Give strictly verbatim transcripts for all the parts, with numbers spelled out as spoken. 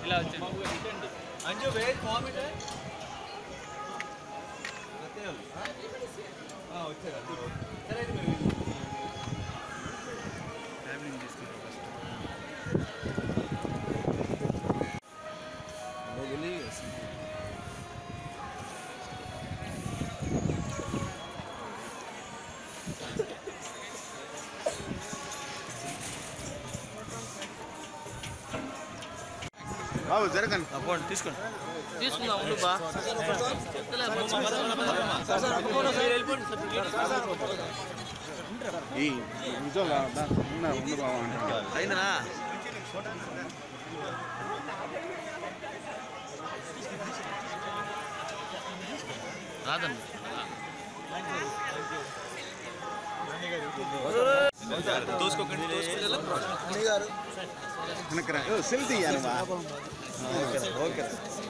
ఇలా వచ్చండి Anju wait comment వచ్చారు సరే అయితే మీరు ట్రావెలింగ్ తీసుకుంటారు ఫస్ట్ వెళ్ళి బాబు జరగండి అప్పుడు తీసుకోండి తీసుకుందాం ఉండు బా ఈ నిజంగా ఉంది బాబు అంటారు అయినా రాదండి తోసుకోకండి సెల్ తీయాలి ఓకే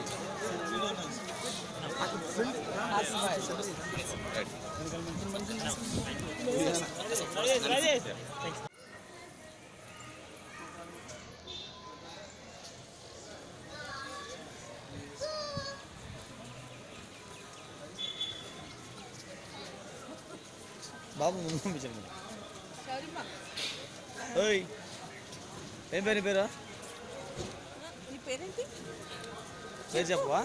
బాబు ముందు పంపించండి ఓయ్ ఏం పేరు పేరు పేరు చెప్పవా